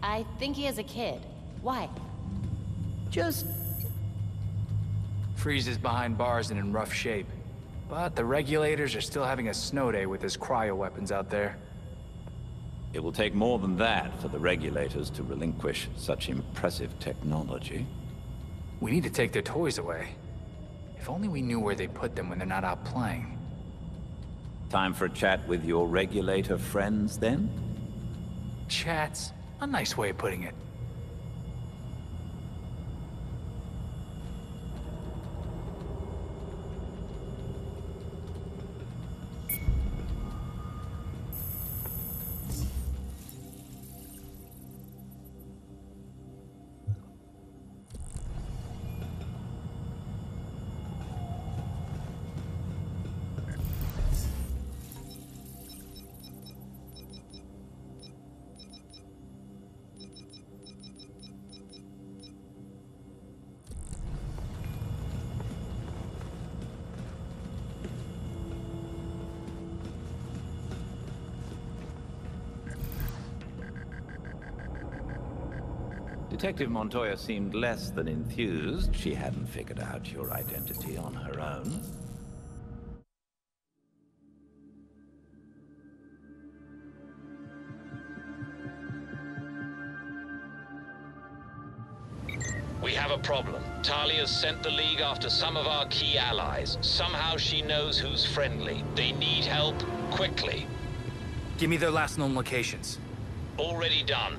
I think he has a kid. Why? Just... Freeze is behind bars and in rough shape. But the regulators are still having a snow day with his cryo weapons out there. It will take more than that for the regulators to relinquish such impressive technology. We need to take their toys away. If only we knew where they put them when they're not out playing. Time for a chat with your regulator friends, then? Chats? A nice way of putting it. Detective Montoya seemed less than enthused. She hadn't figured out your identity on her own. We have a problem. Talia's sent the League after some of our key allies. Somehow she knows who's friendly. They need help, quickly. Give me their last known locations. Already done.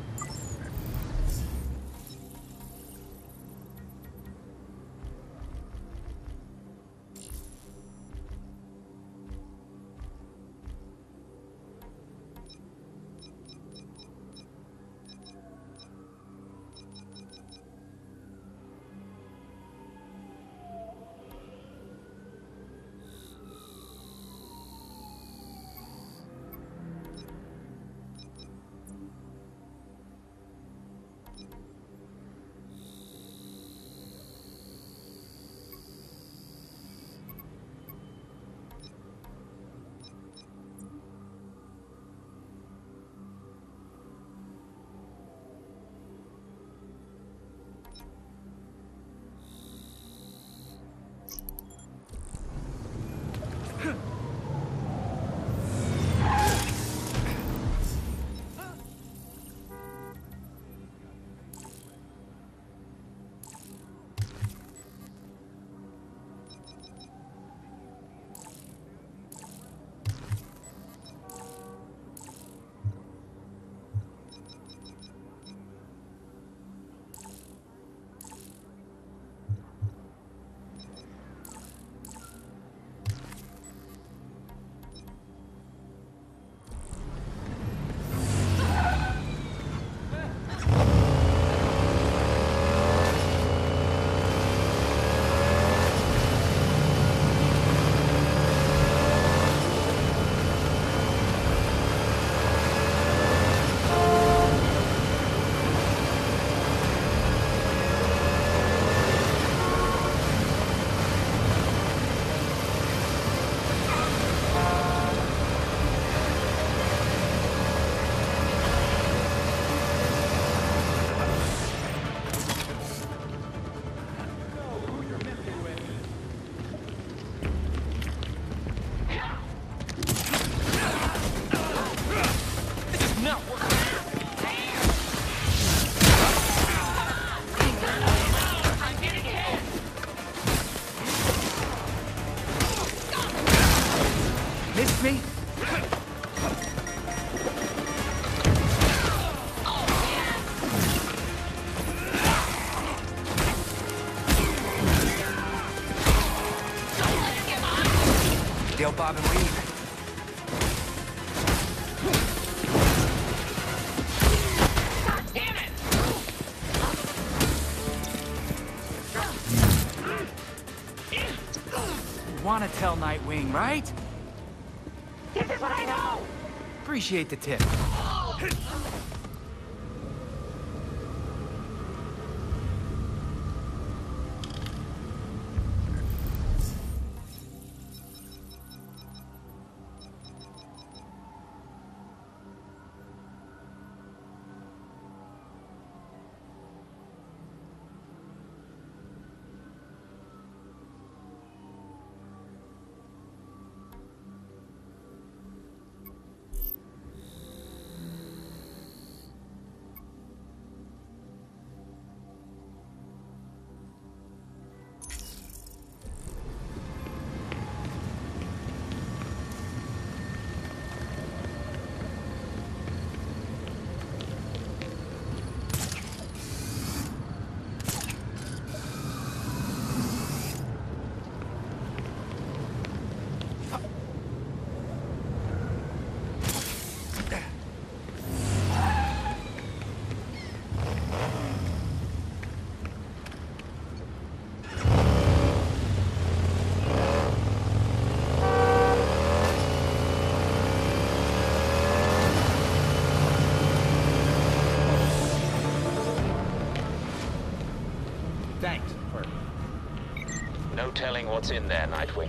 Me? They'll bob and weave. God damn it! You wanna tell Nightwing, right? This is what I know! Appreciate the tip. What's in there, Nightwing?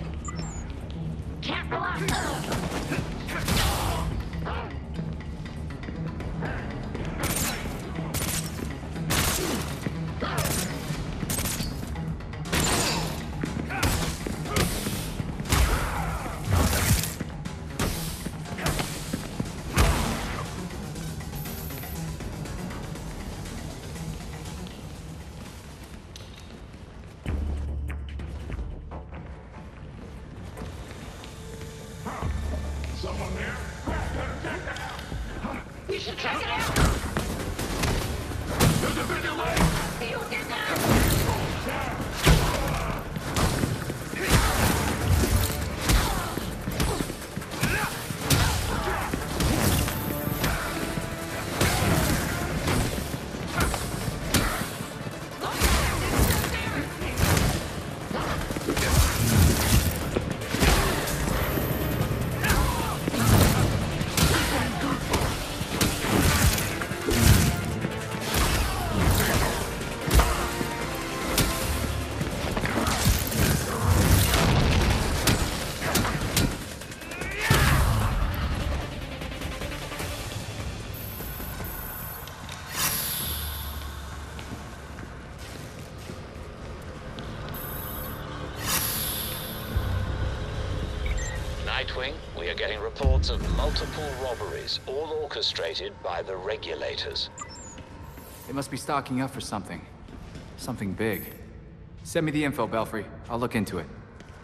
Nightwing, we are getting reports of multiple robberies, all orchestrated by the Regulators. They must be stocking up for something. Something big. Send me the info, Belfry. I'll look into it.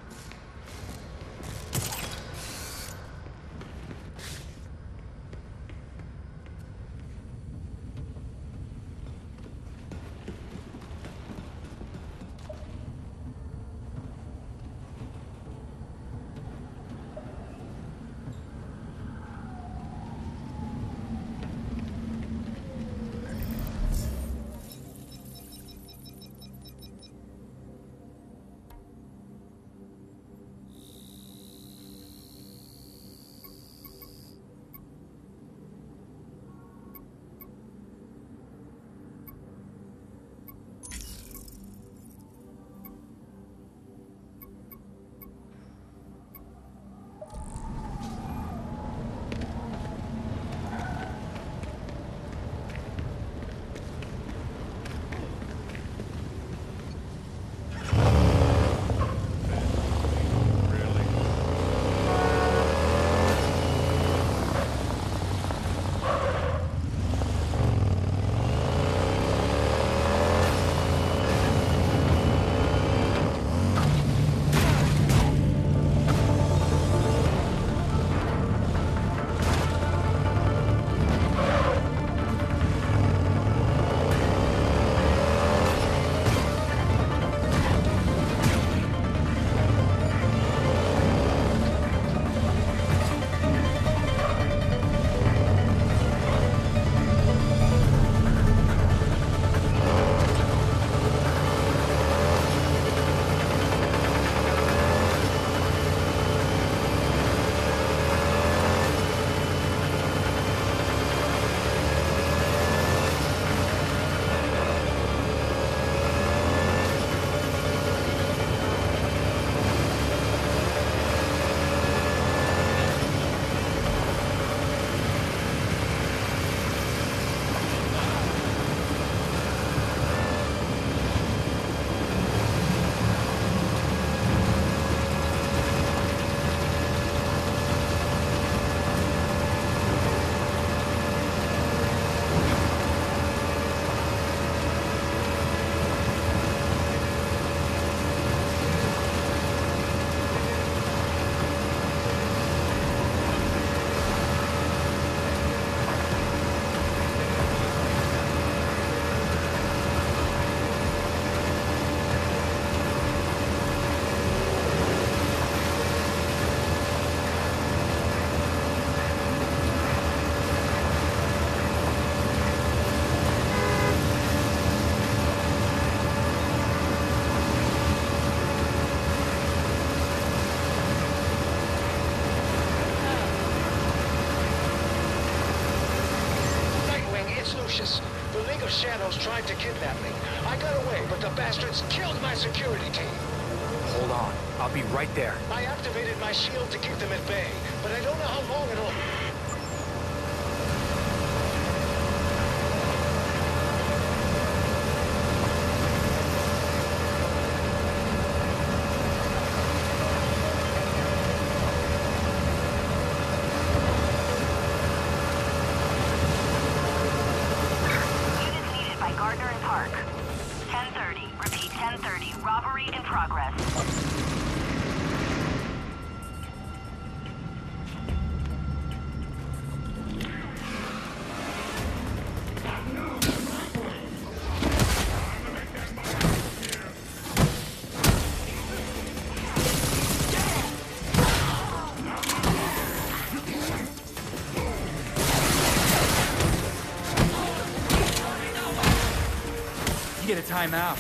The League of Shadows tried to kidnap me. I got away, but the bastards killed my security team. Hold on. I'll be right there. I activated my shield to keep them at bay, but I don't know how long it'll... Units needed by Gardner and Park. 10:30. Repeat, 10:30. Robbery in progress. You get a timeout.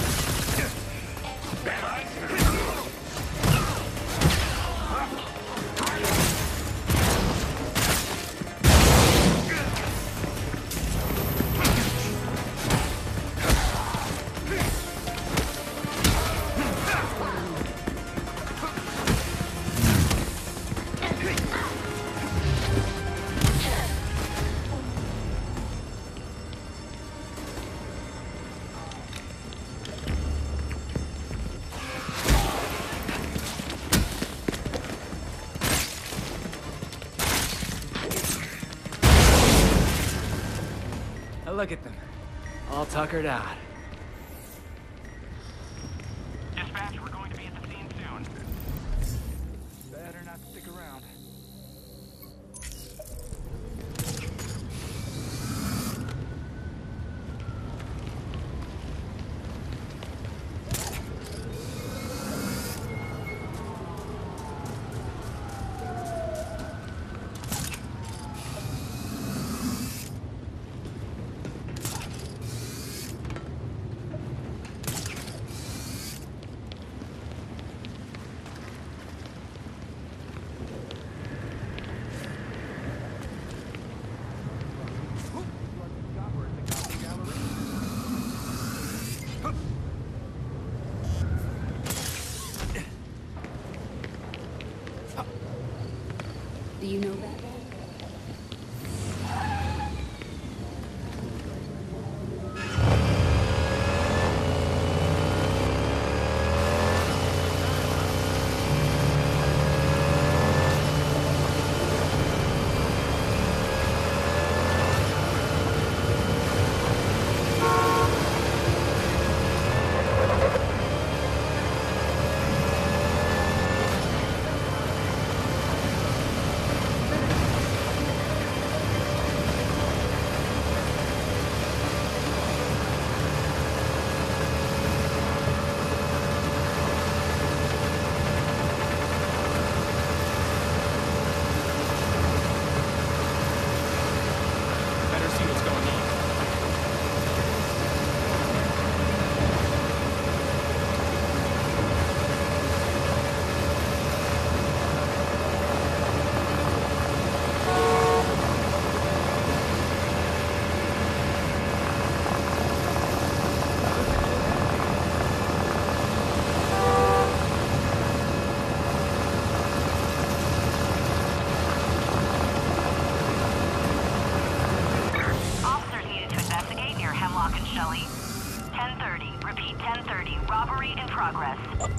Now look at them. All tuckered out. Dispatch, we're going to be at the scene soon. Better not stick around. Do you know that? Better see what's going on. Officers needed to investigate near Hemlock and Shelley. 10:30. Repeat, 10:30. Robbery in progress.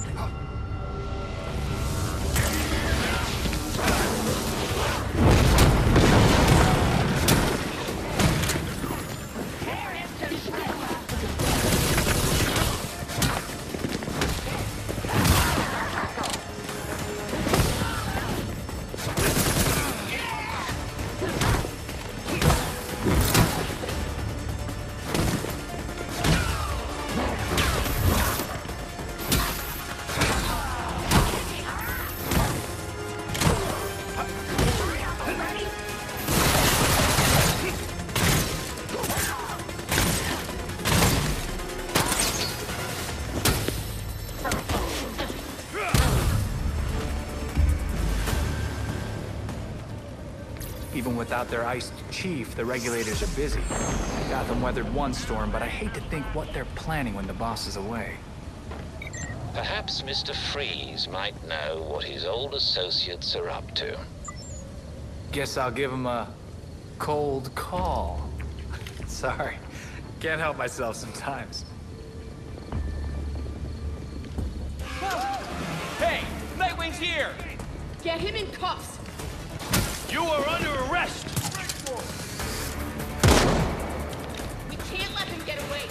Even without their iced chief, the regulators are busy. Gotham weathered one storm, but I hate to think what they're planning when the boss is away. Perhaps Mr. Freeze might know what his old associates are up to. Guess I'll give him a cold call. Sorry, can't help myself sometimes. Hey! Nightwing's here! Get him in cuffs! You are under arrest! We can't let him get away!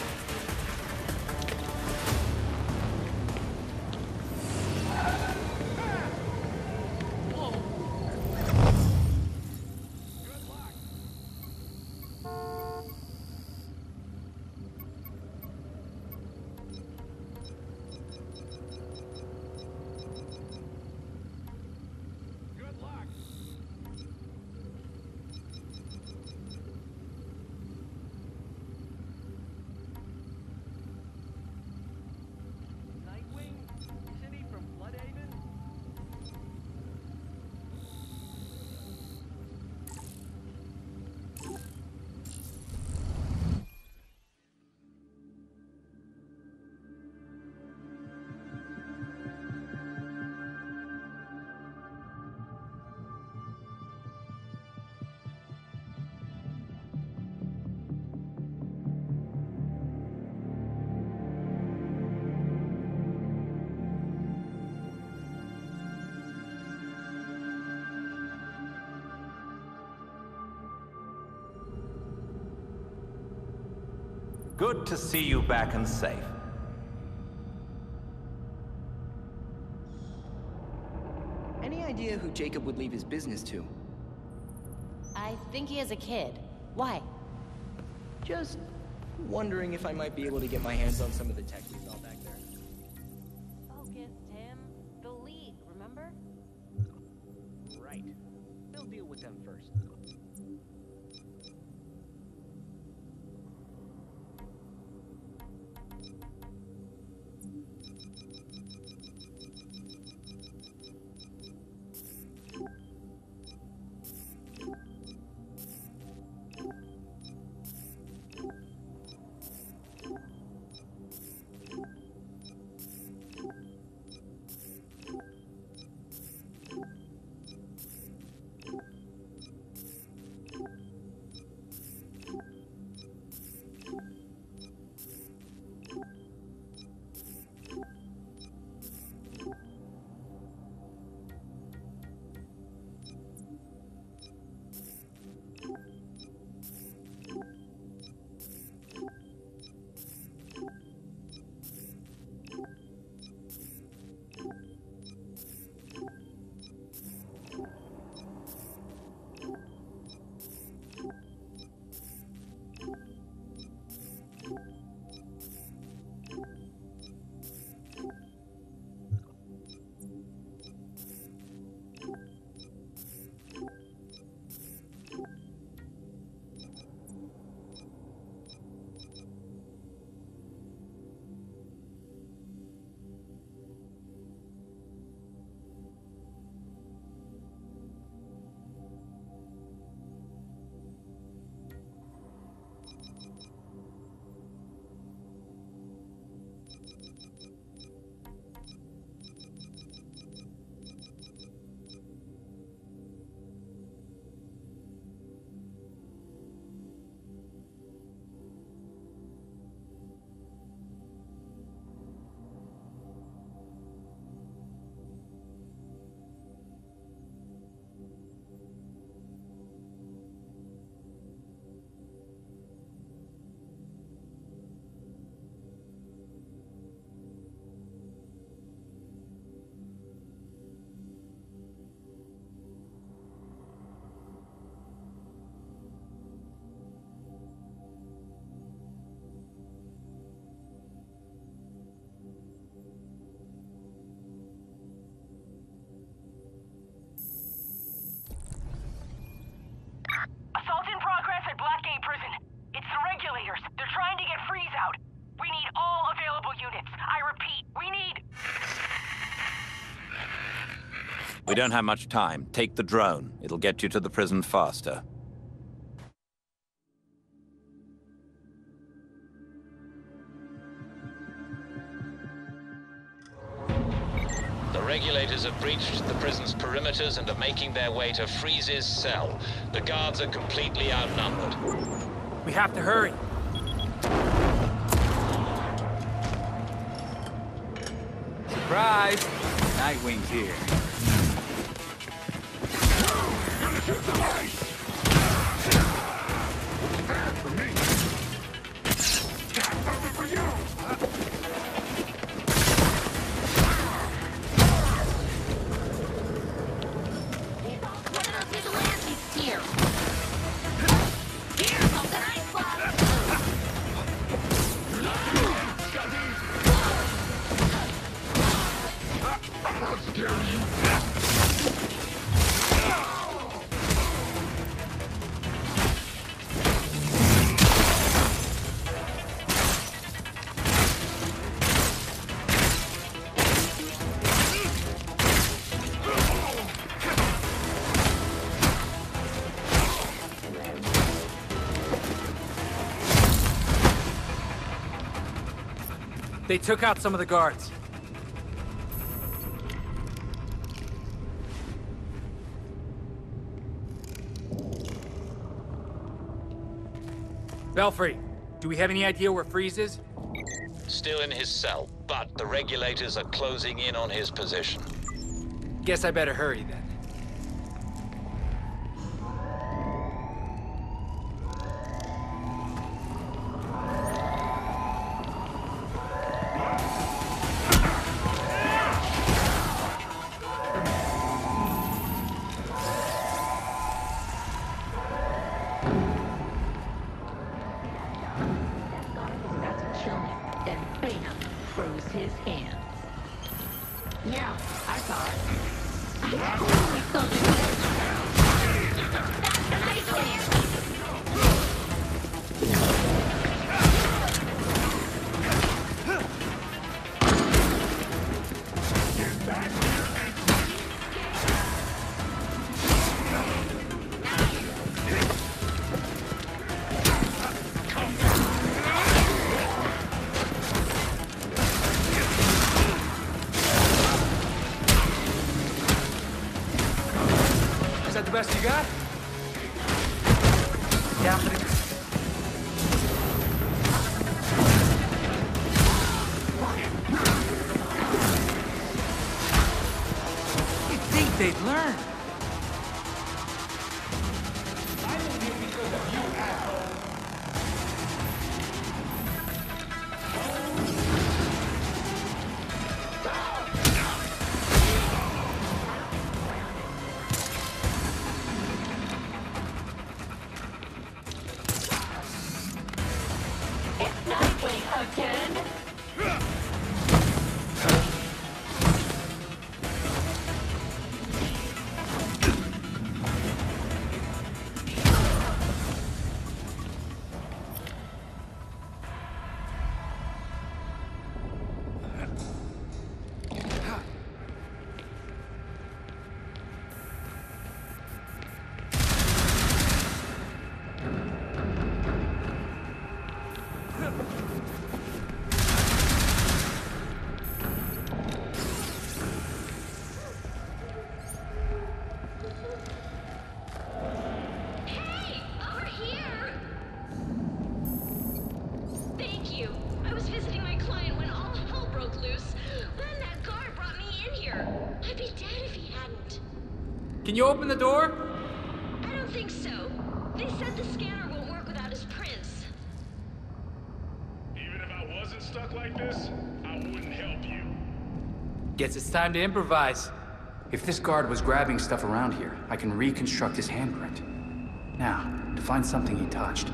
Good to see you back and safe. Any idea who Jacob would leave his business to? I think he has a kid. Why? Just wondering if I might be able to get my hands on some of the tech we saw back there. Focus, Tim. The League, remember? Right. We'll deal with them first. Assault in progress at Blackgate Prison. It's the regulators. They're trying to get Freeze out. We need all available units. I repeat, we need... We don't have much time. Take the drone. It'll get you to the prison faster. regulators have breached the prison's perimeters and are making their way to Freeze's cell. The guards are completely outnumbered. We have to hurry. Surprise! Nightwing's here. They took out some of the guards. Belfry, do we have any idea where Freeze is? Still in his cell, but the regulators are closing in on his position. Guess I better hurry then. Best you got? Yeah, I'm gonna... You think they'd learn? Can you open the door? I don't think so. They said the scanner won't work without his prints. Even if I wasn't stuck like this, I wouldn't help you. Guess it's time to improvise. If this guard was grabbing stuff around here, I can reconstruct his handprint. Now, to find something he touched.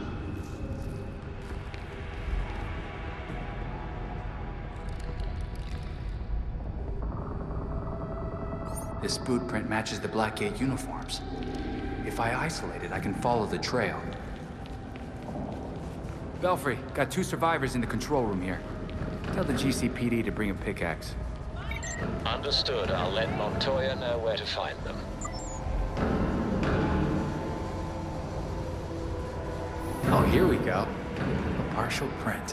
This boot print matches the Blackgate uniforms. If I isolate it, I can follow the trail. Belfry, got 2 survivors in the control room here. Tell the GCPD to bring a pickaxe. Understood. I'll let Montoya know where to find them. Oh, here we go. A partial print.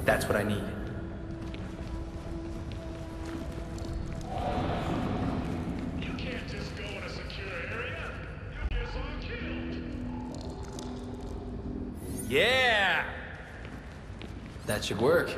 That's what I need. You can't just go in a secure area. You'll get us all killed. Yeah! That should work.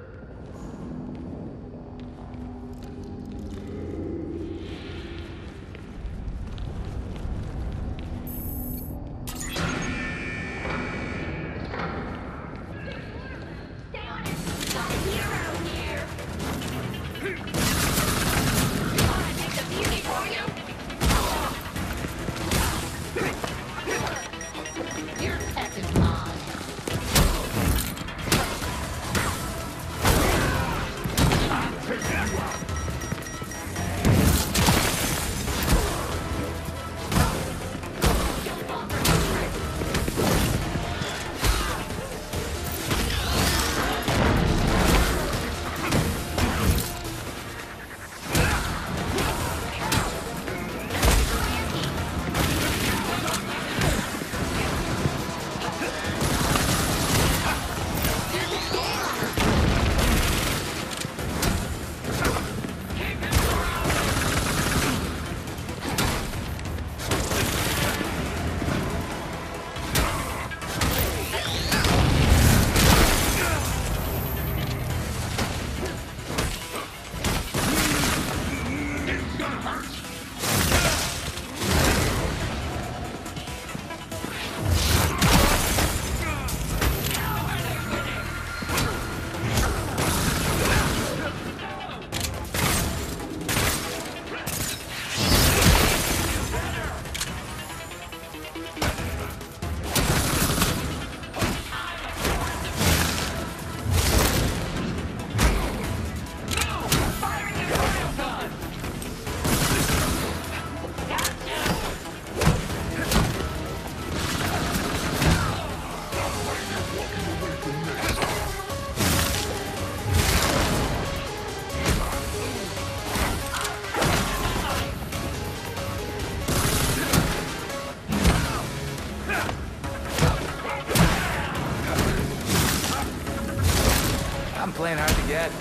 Playing hard to get.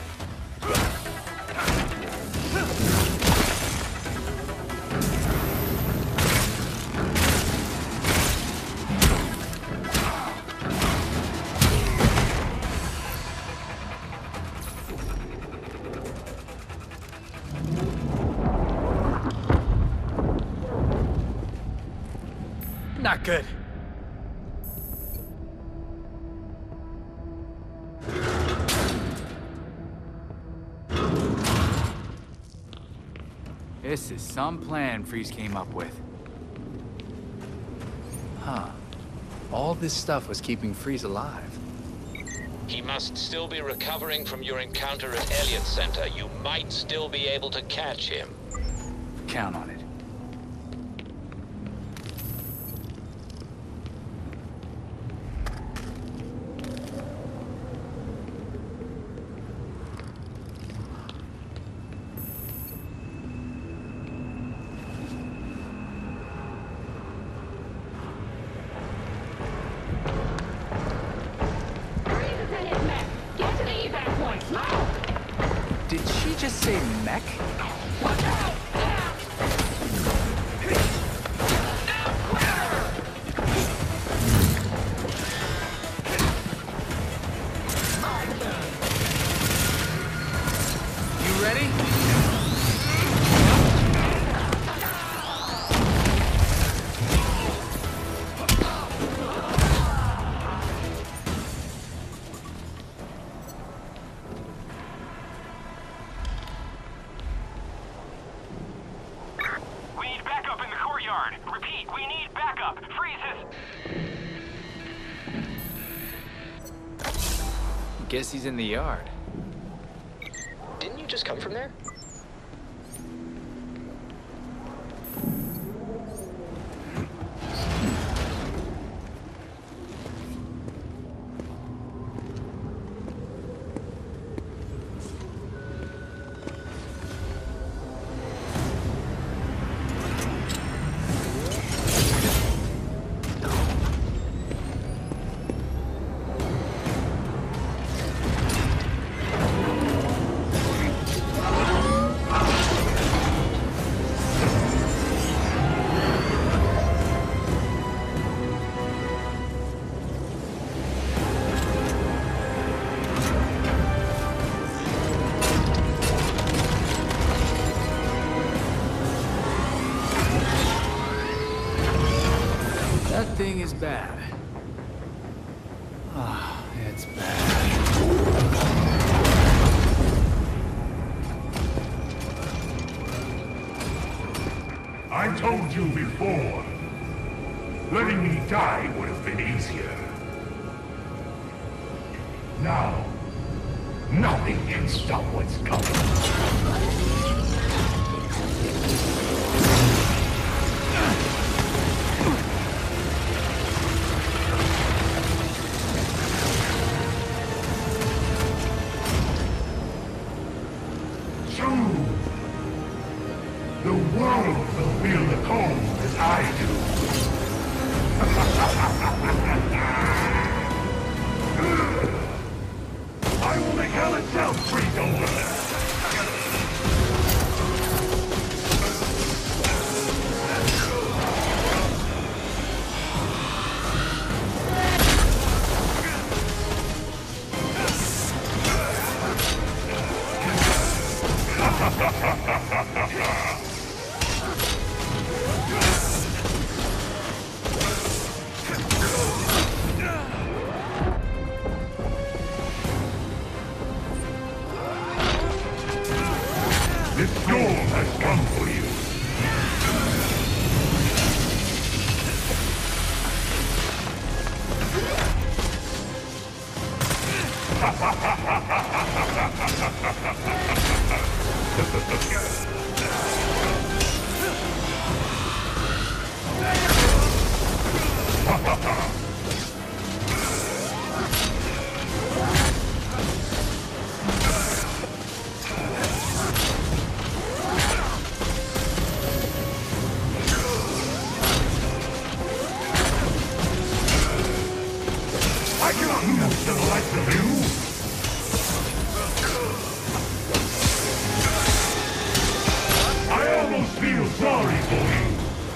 Not good. This is some plan Freeze came up with. Huh. All this stuff was keeping Freeze alive. He must still be recovering from your encounter at Elliot Center. You might still be able to catch him. Count on it. Did she just say mech? You ready? Repeat, we need backup. Freeze is... Guess he's in the yard. Didn't you just come from there? is bad. Ah, it's bad. I told you before. Letting me die would have been easier. Now, nothing can stop what's coming. The world will feel the cold as I do. I will make hell itself freeze over. This storm has come for you. I cannot lose to the likes of you! I almost feel sorry for you!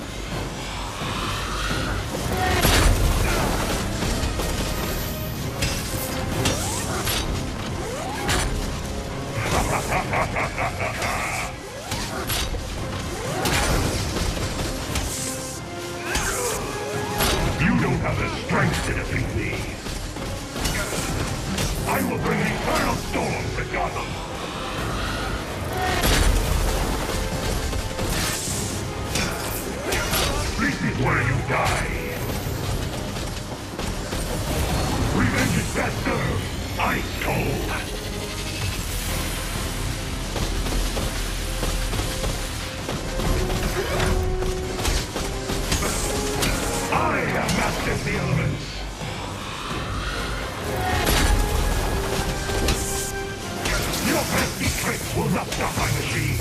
You don't have the strength to defeat me! I will bring an eternal storm to Gotham! This is where you die! Revenge is best served ice cold! I have mastered the elements! Your pesky tricks will not stop my machine!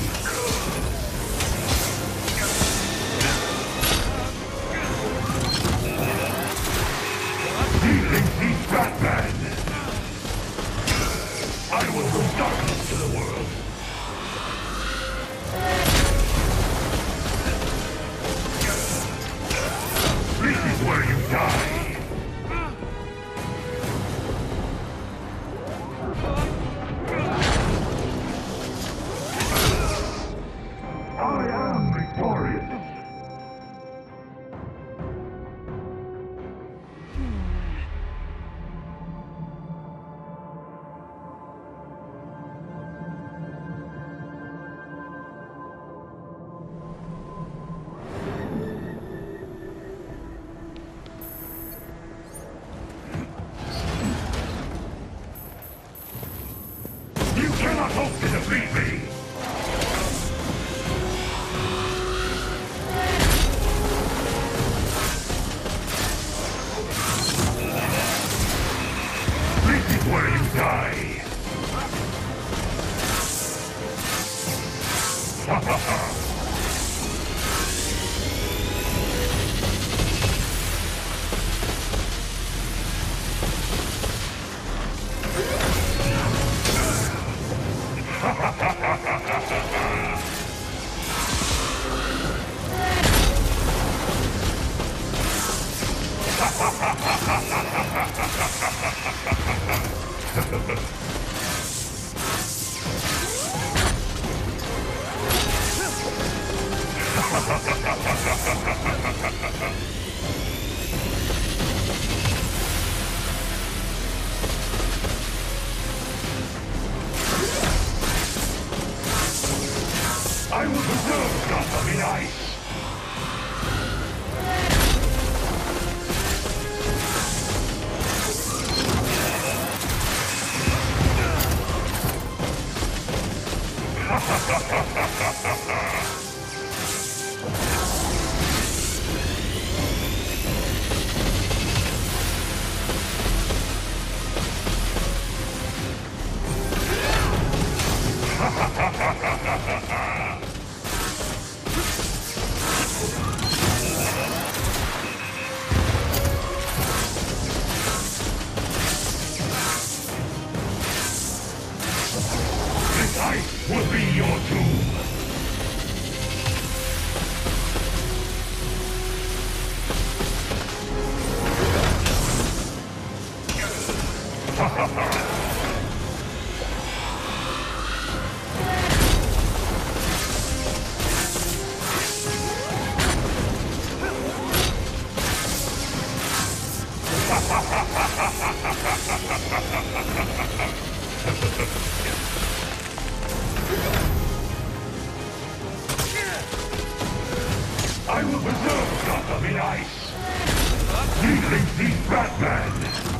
He thinks he's Batman! I will bring darkness to the world! This is where you die! I am victorious! You cannot hope to defeat me! This is where you die! Ha ha ha! in ice! This ice will be your tomb! I will preserve Gotham in ice! He thinks he's Batman!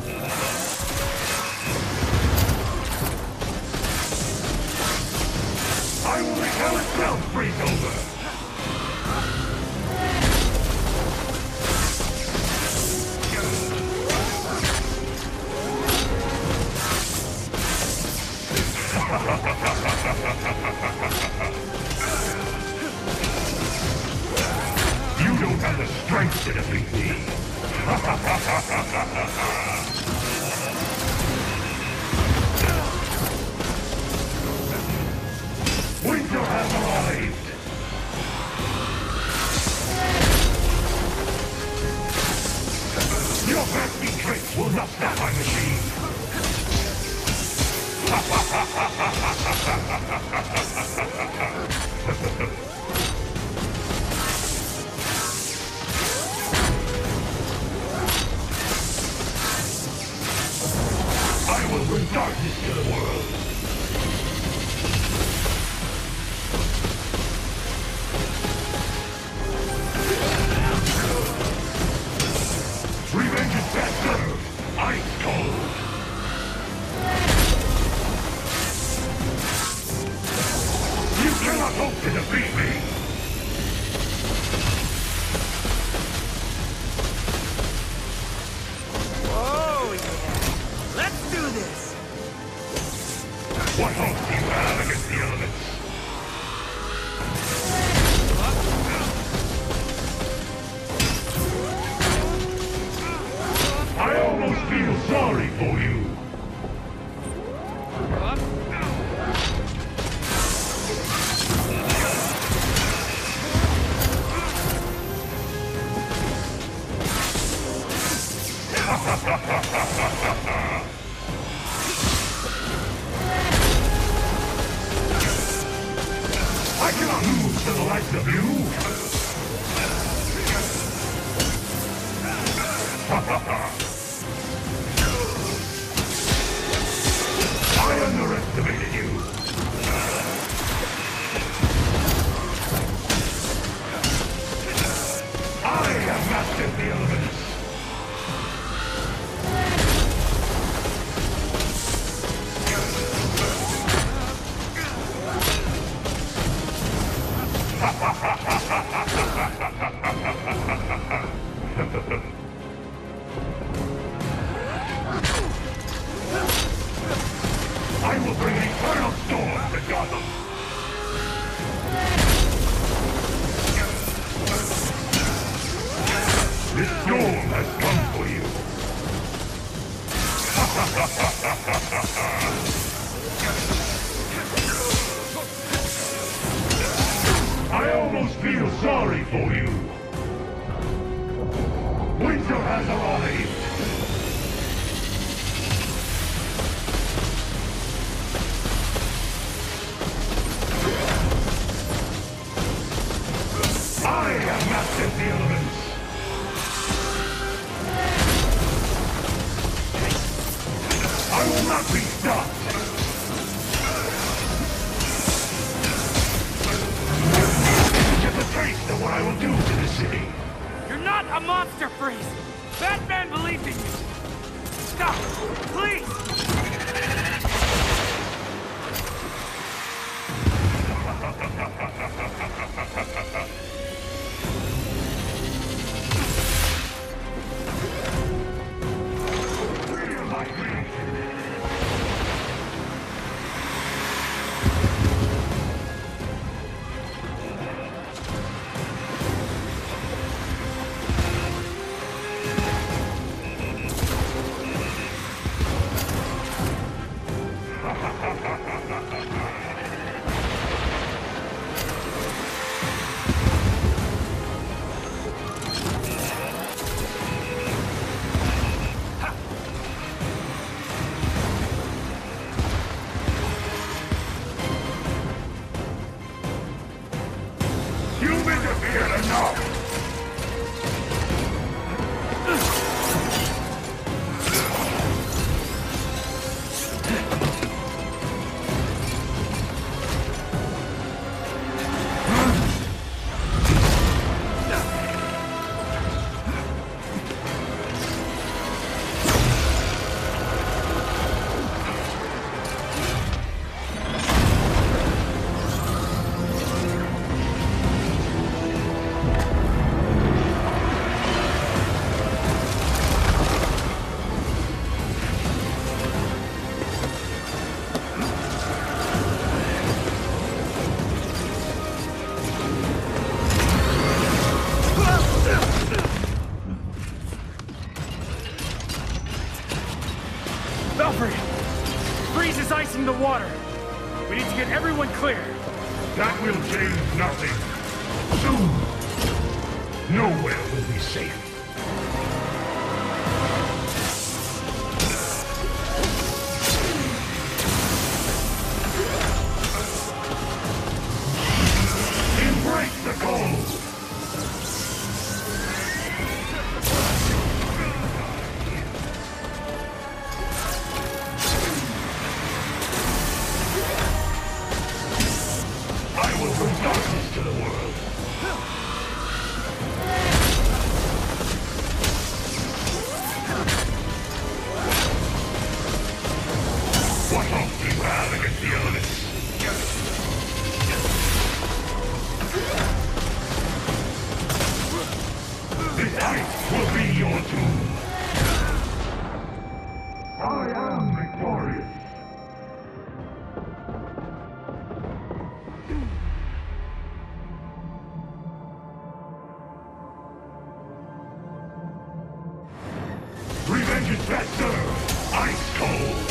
I will make hell itself freeze over! You don't have the strength to defeat me! Winter has arrived! Your nasty tricks will not stop my machine! I will bring darkness to the world! Revenge is best served! Ice cold! You cannot hope to defeat me! Oh, yeah. Let's do this! What hope do you have against the elements? I almost feel sorry for you! I cannot lose to the likes of you! I underestimated you! I have mastered the elements! I will bring an eternal storm to Gotham! This storm has come for you! I almost feel sorry for you! Winter has arrived! I have mastered the elements! I will not be stopped! Get the taste what I will do to the city. You're not a monster, Freeze! Batman believed in you! Stop! Please! You've interfered enough! Valkyrie! Freeze is icing the water! We need to get everyone clear! That will change nothing. Soon, nowhere will be safe. Embrace the cold! I will bring darkness to the world. What hope do you have against the elements? This ice will be your tomb. I am victorious. Revenge is better! Ice cold!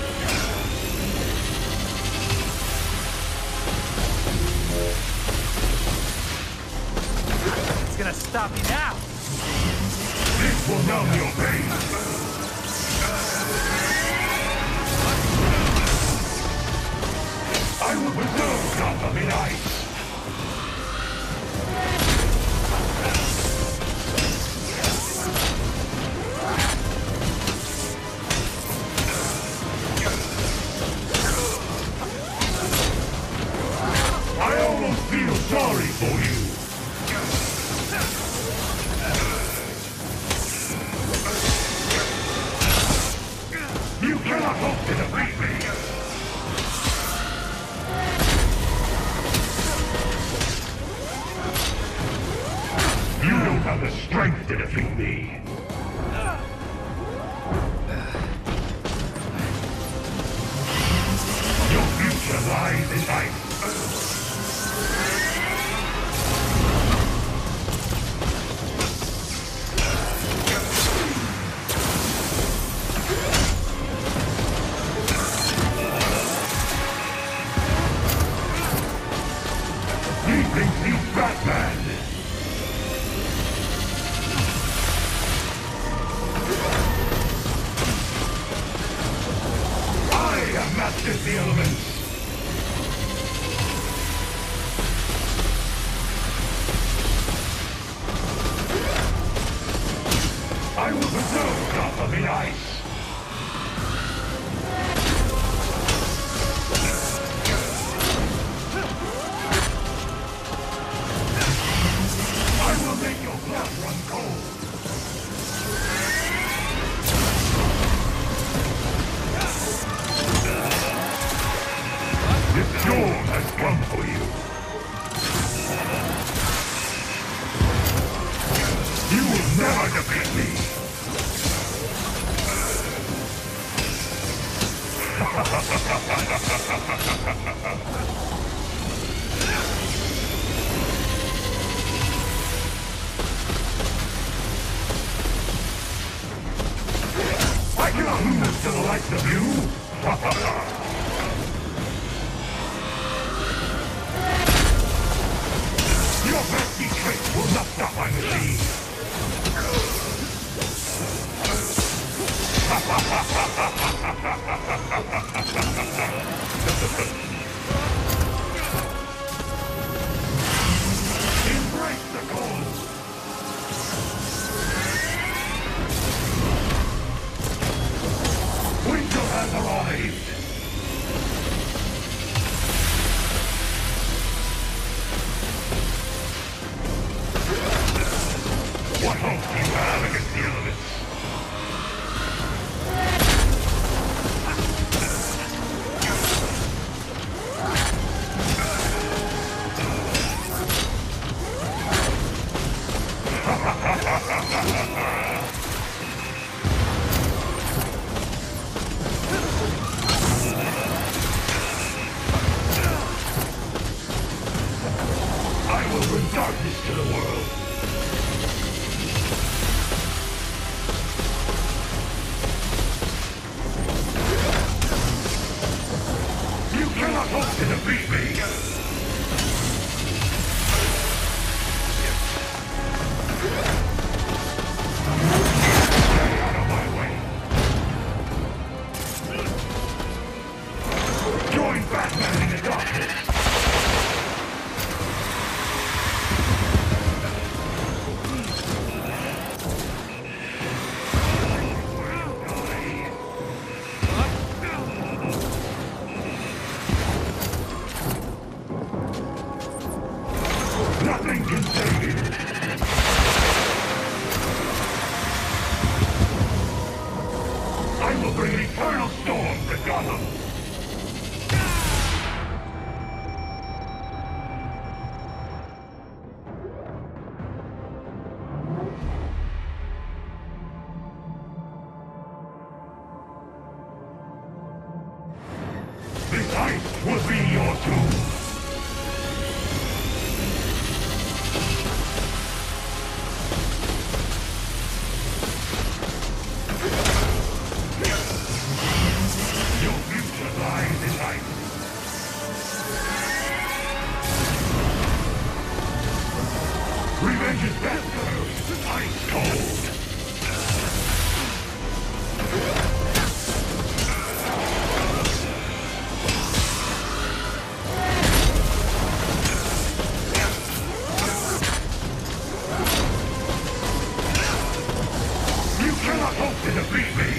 It's gonna stop you now! This will numb your pain! I will preserve Gotham in ice! I almost feel sorry for you! You cannot hope to defeat me! You don't have the strength to defeat me! Your future lies in ice! He thinks he's Batman! I have mastered the elements! I will preserve Gotham in ice! come for you. You will never defeat me. I cannot lose to the likes of you. Your pesky tricks will not stop my machine. Embrace the cold. Winter has arrived. What hope do you have against the elements? I will bring darkness to the world. You cannot hope to defeat me. Stay out of my way. Join Batman in the darkness. Nothing can save you. I will bring an eternal storm to Gotham. This ice will be your tomb. Your future lies in ice. Revenge is best served ice cold. You cannot hope to defeat me.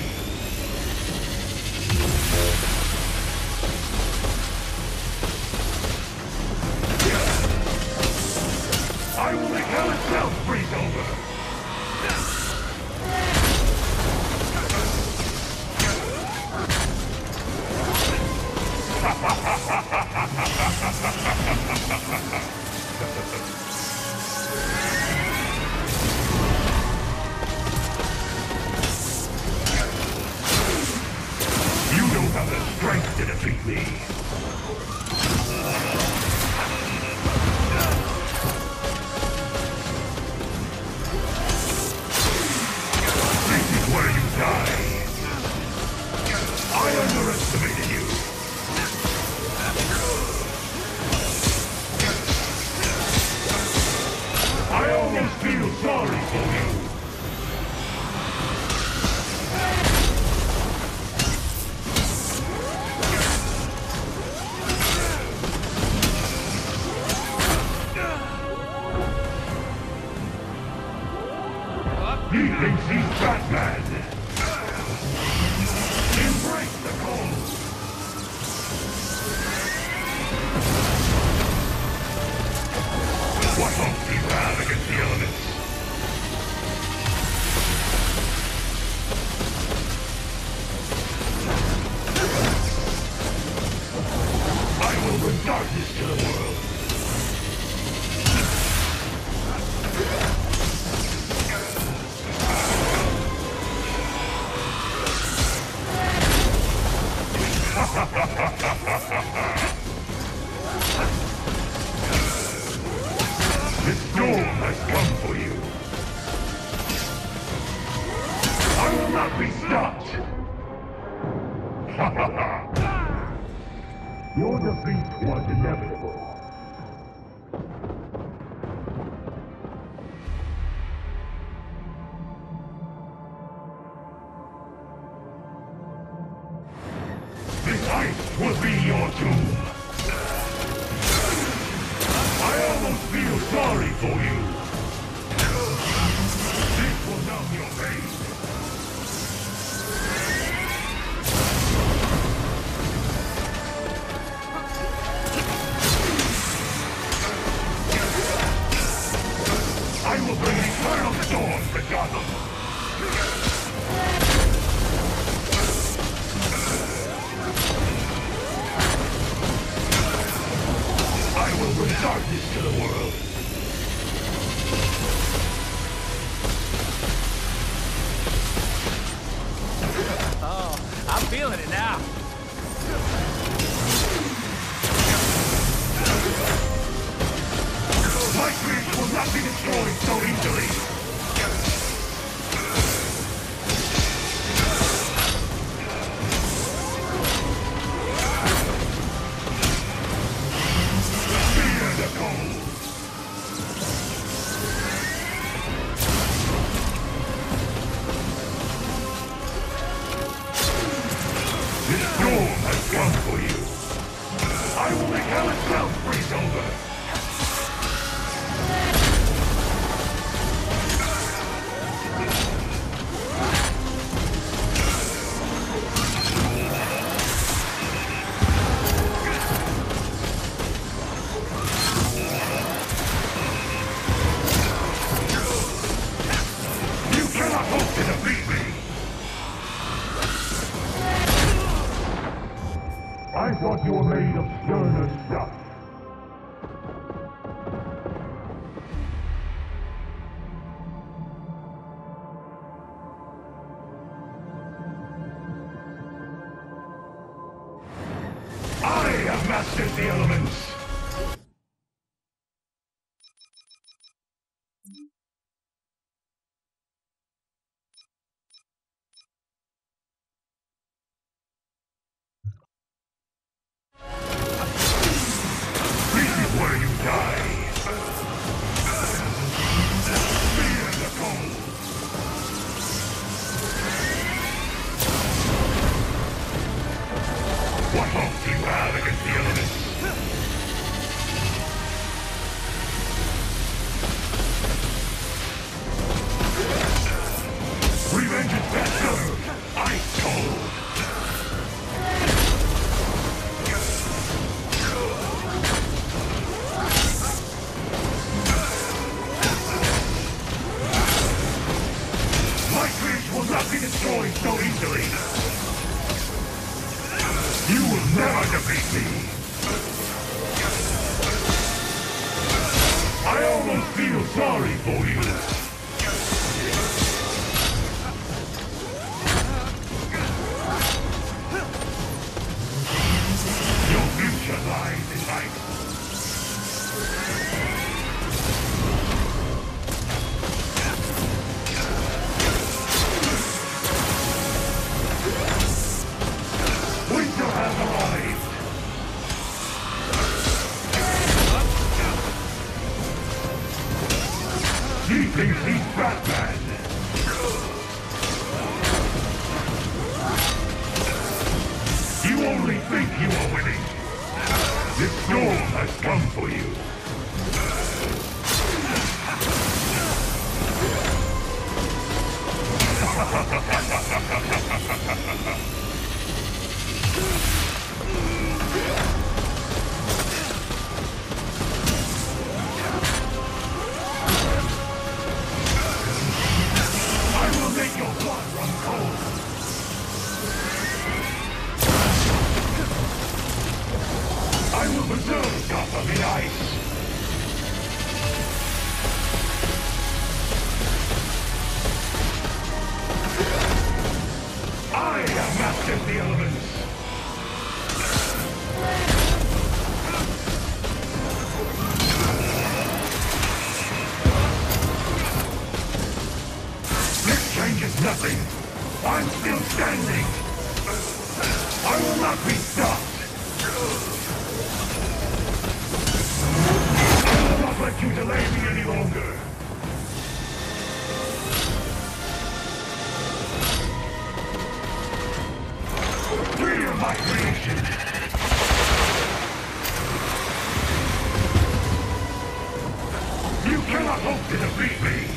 I will make hell itself freeze over! You don't have the strength to defeat me. Where you die. I underestimated you. I almost feel sorry for you. He thinks he's Batman. Embrace the cold. What hope do you have against the elements? I will bring darkness darkness to the world. The storm has come for you. I will not be stopped. Your defeat was inevitable. This ice will be your tomb. I almost feel sorry for you. This will numb your pain. I will bring eternal storm to Gotham. I will bring darkness to the world. Oh, I'm feeling it now. My creation will not be destroyed so easily. Fear the cold. This storm has come for you. I will make hell itself freeze over. You cannot hope to defeat me! I thought you were made of sterner stuff. I have mastered the elements! This is where you die! Fear the cold! What hope do you have against the elements? Revenge is better! Ice cold! My creation will not be destroyed so easily! You will never defeat me! I almost feel sorry for you! Your future lies in ice! Winter has arrived! He thinks he's Batman! You only think you are winning! This storm has come for you! I will make your blood run cold! I will preserve Gotham in ice! I have mastered the elements! This changes nothing! I'm still standing! I will not be stopped! I will not let you delay me any longer! Fear my creation! You cannot hope to defeat me!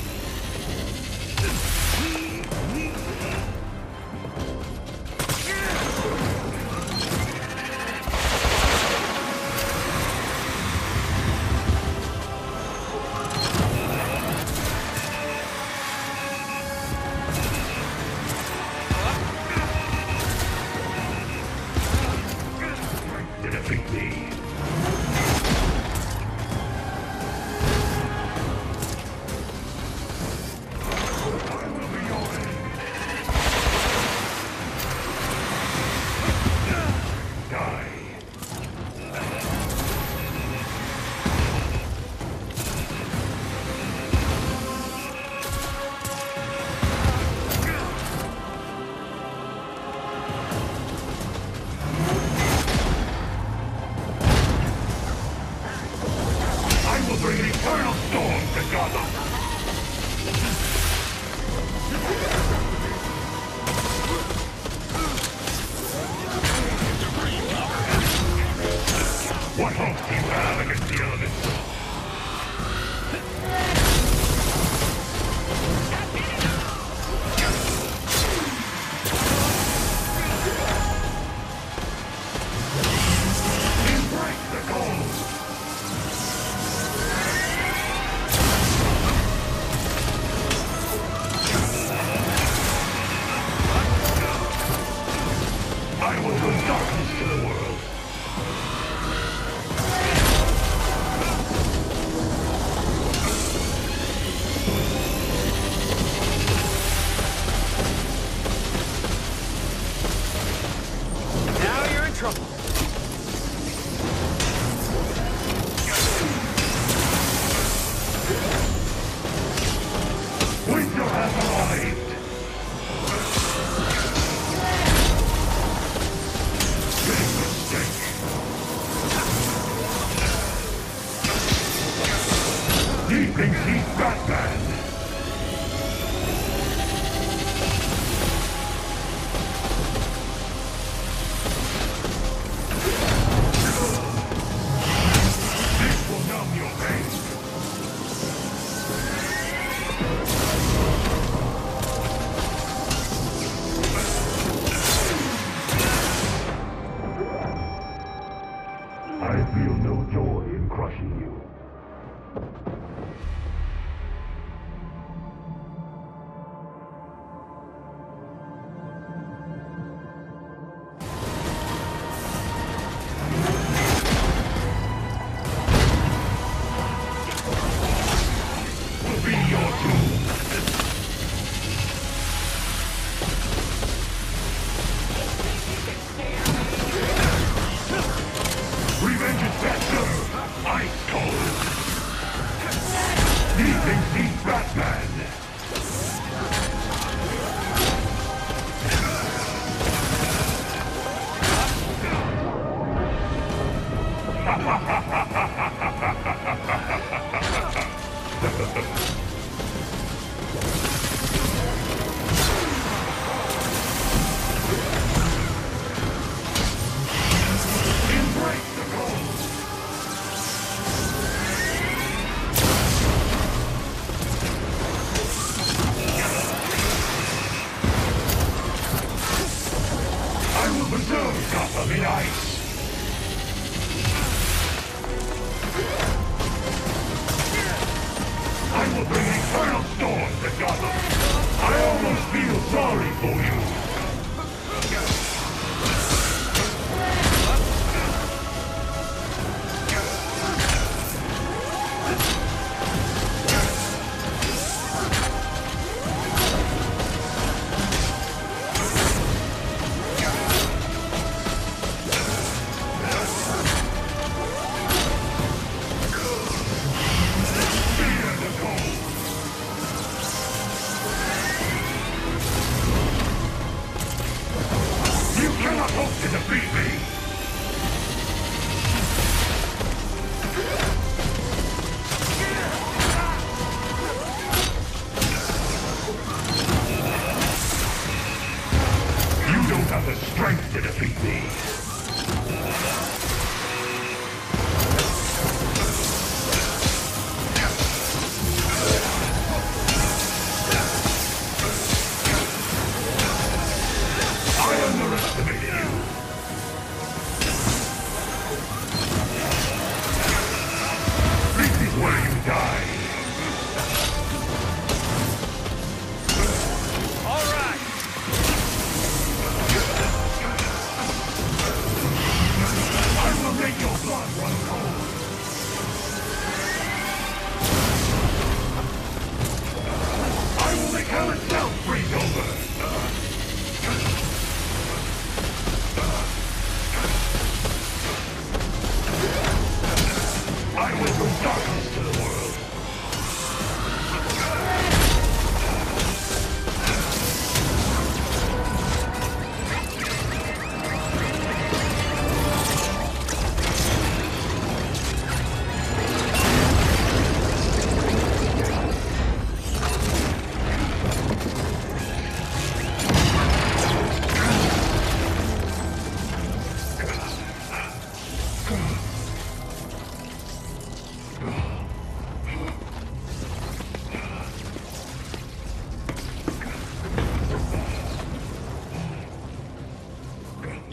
What hope do you have against the elements? Embrace the gold! I will bring darkness to the world. Trouble. Winter has arrived! Big mistake! He thinks he's Batman! I feel no joy in crushing you. Will be your doom. Revenge is faster! Ice cold! He thinks he's Batman! Embrace the gold! I will preserve Gotham in ice! I will bring eternal storm to Gotham! I almost feel sorry for you!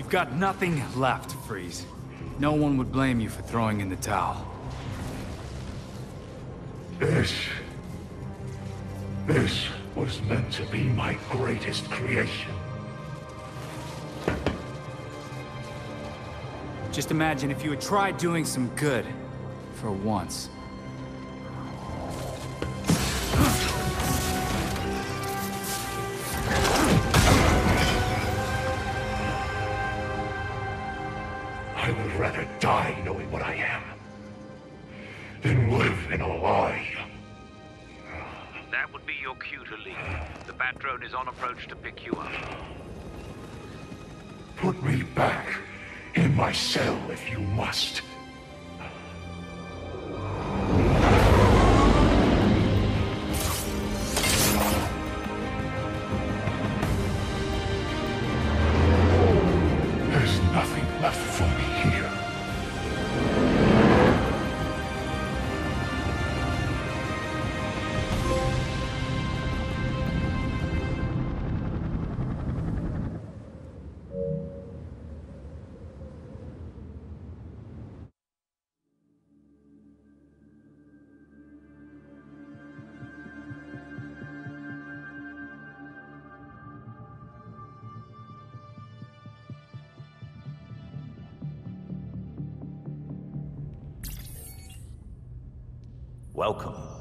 You've got nothing left, Freeze. No one would blame you for throwing in the towel. This was meant to be my greatest creation. Just imagine if you had tried doing some good. For once. I would rather die knowing what I am than live in a lie. That would be your cue to leave. The Bat Drone is on approach to pick you up. Put me back in my cell if you must. There's nothing left for me here. Welcome